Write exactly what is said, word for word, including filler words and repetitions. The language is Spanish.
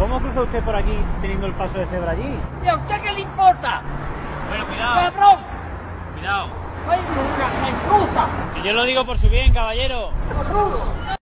¿Cómo cruza usted por aquí teniendo el paso de cebra allí? ¿Y a usted qué le importa? Bueno, cuidado. ¡Cabrón! Cuidado. ¡Ay, una cruza! Si yo lo digo por su bien, caballero. ¡Corrudo!